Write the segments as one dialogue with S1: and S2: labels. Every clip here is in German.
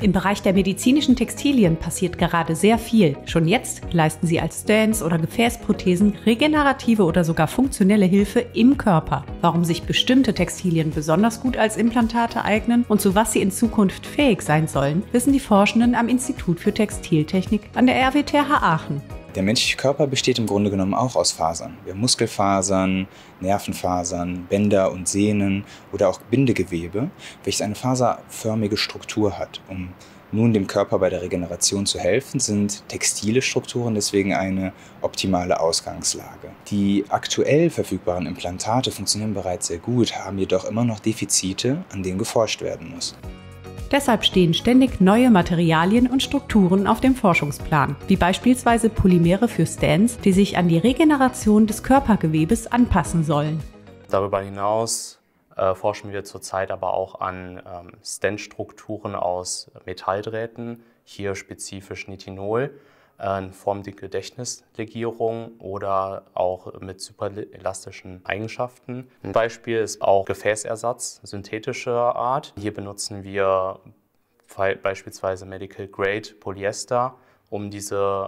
S1: Im Bereich der medizinischen Textilien passiert gerade sehr viel. Schon jetzt leisten sie als Stents oder Gefäßprothesen regenerative oder sogar funktionelle Hilfe im Körper. Warum sich bestimmte Textilien besonders gut als Implantate eignen und zu was sie in Zukunft fähig sein sollen, wissen die Forschenden am Institut für Textiltechnik an der RWTH Aachen.
S2: Der menschliche Körper besteht im Grunde genommen auch aus Fasern. Wir haben Muskelfasern, Nervenfasern, Bänder und Sehnen oder auch Bindegewebe, welches eine faserförmige Struktur hat. Um nun dem Körper bei der Regeneration zu helfen, sind textile Strukturen deswegen eine optimale Ausgangslage. Die aktuell verfügbaren Implantate funktionieren bereits sehr gut, haben jedoch immer noch Defizite, an denen geforscht werden muss.
S1: Deshalb stehen ständig neue Materialien und Strukturen auf dem Forschungsplan, wie beispielsweise Polymere für Stents, die sich an die Regeneration des Körpergewebes anpassen sollen.
S3: Darüber hinaus forschen wir zurzeit aber auch an Stent-Strukturen aus Metalldrähten, hier spezifisch Nitinol, in Form der Gedächtnislegierung oder auch mit superelastischen Eigenschaften. Ein Beispiel ist auch Gefäßersatz synthetischer Art. Hier benutzen wir beispielsweise Medical Grade Polyester, um diese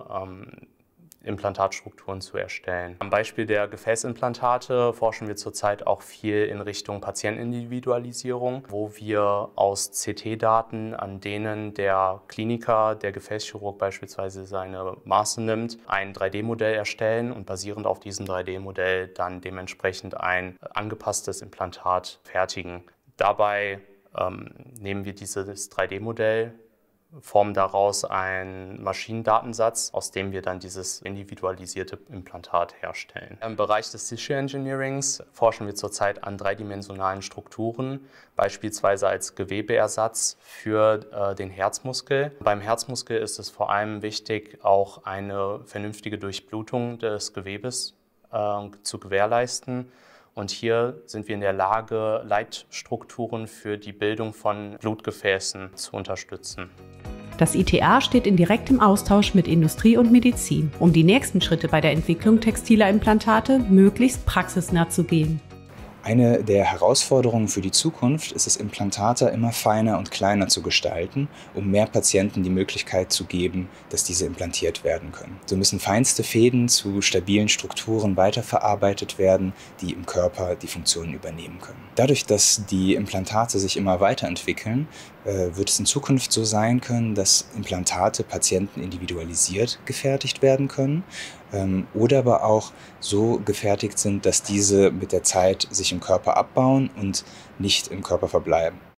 S3: Implantatstrukturen zu erstellen. Am Beispiel der Gefäßimplantate forschen wir zurzeit auch viel in Richtung Patientenindividualisierung, wo wir aus CT-Daten, an denen der Kliniker, der Gefäßchirurg beispielsweise seine Maße nimmt, ein 3D-Modell erstellen und basierend auf diesem 3D-Modell dann dementsprechend ein angepasstes Implantat fertigen. Dabei nehmen wir dieses 3D-Modell, formen daraus einen Maschinendatensatz, aus dem wir dann dieses individualisierte Implantat herstellen. Im Bereich des Tissue Engineerings forschen wir zurzeit an dreidimensionalen Strukturen, beispielsweise als Gewebeersatz für den Herzmuskel. Beim Herzmuskel ist es vor allem wichtig, auch eine vernünftige Durchblutung des Gewebes zu gewährleisten. Und hier sind wir in der Lage, Leitstrukturen für die Bildung von Blutgefäßen zu unterstützen.
S1: Das ITA steht in direktem Austausch mit Industrie und Medizin, um die nächsten Schritte bei der Entwicklung textiler Implantate möglichst praxisnah zu gehen.
S2: Eine der Herausforderungen für die Zukunft ist es, Implantate immer feiner und kleiner zu gestalten, um mehr Patienten die Möglichkeit zu geben, dass diese implantiert werden können. So müssen feinste Fäden zu stabilen Strukturen weiterverarbeitet werden, die im Körper die Funktionen übernehmen können. Dadurch, dass die Implantate sich immer weiterentwickeln, wird es in Zukunft so sein können, dass Implantate Patienten individualisiert gefertigt werden können oder aber auch so gefertigt sind, dass diese mit der Zeit sich im Körper abbauen und nicht im Körper verbleiben.